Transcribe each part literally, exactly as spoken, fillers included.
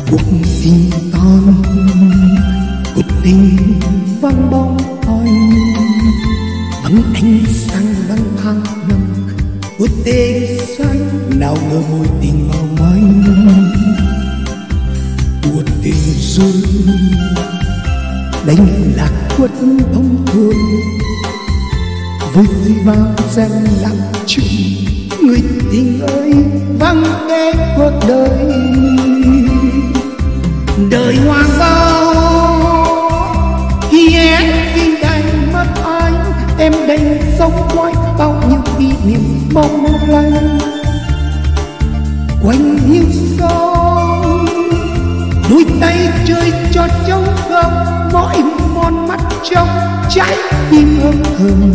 cuộc tình tan, cuộc tình vắng bóng anh, vắng ánh sáng vắng tháng năm của tê xanh nào ngờ mối tình mong manh. Cuộc tình rơi đánh lạc quất bóng thôi, với gì vào gian lặng chung người tình ơi vắng ghé cuộc đời. Đời hoang bao khi em xin anh mất anh, em đành sống quay bao nhiêu kỷ niệm mong lanh. Quanh hiu sông đôi tay chơi cho trống không, mỗi con mắt trong trái tim âm thầm.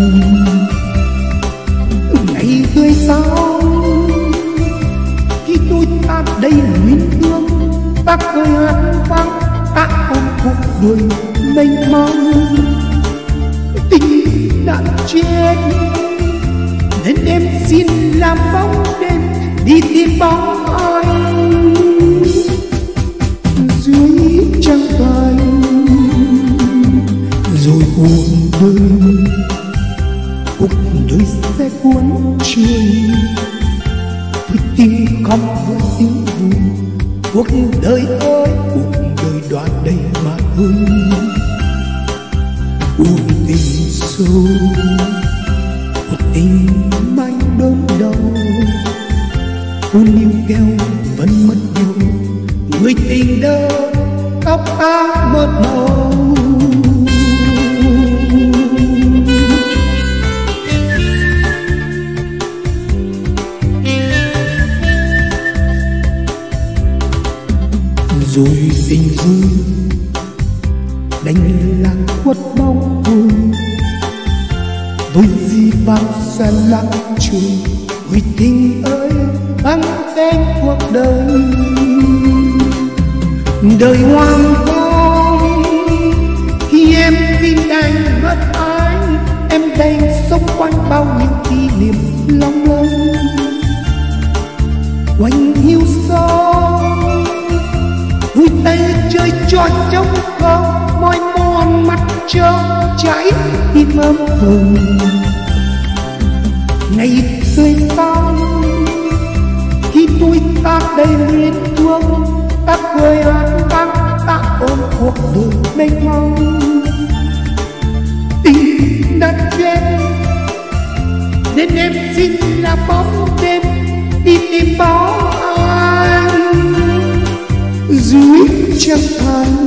Ngày tươi sáng khi tôi ta đây luyến thương, ta cười hát vang ta ôm cuộc đời mênh mông. Tình đã chết nên em xin làm bóng đêm đi tìm bóng anh dưới trăng cành. Rồi cuộc đời cuộc đời sẽ cuốn trôi với tiếng khóc với tiếng vui. Cuộc đời ơi cuộc đời đoạn đây mà thôi. Cuộc tình sâu cuộc tình mãi đớn đau, ôn níu keo vẫn mất nhau. Người tình đâu tóc ta mất màu. Rồi tình rơi đánh làng quất bóng thôi, với gì bao xa lặng trôi. Người tình ơi vắng tên cuộc đời. Đời hoang vắng khi em xin anh mất anh, em đành sống quanh bao nhiêu kỷ niệm long lanh. Quanh hiu sông vui tay chơi trò trống không, môi mòn mắt trông cháy tim âm thầm. Ngày tươi sáng khi tôi ta đây luyến thương, ta cười hát vang ta ôm cuộc đời mênh mông. Tình đã chết nên em xin là bóng đêm đi tìm bóng anh dưới trăng thanh.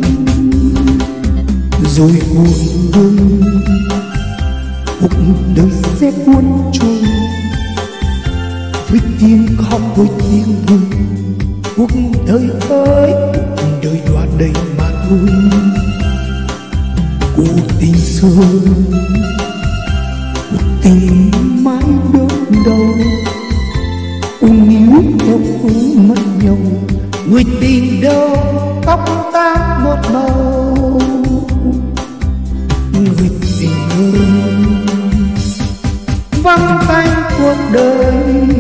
Rồi cuộc đời cuộc đời sẽ cuốn trôi với tiếng khóc với tiếng vui. Cuộc đời ơi cuộc đời đoạn đây mà thôi. Cuộc tình sâu cuộc tình mãi đớn đau, ung níu theo cũng mất nhau. Người tình đâu tóc ta một màu. Người tình ơi vắng tay cuộc đời.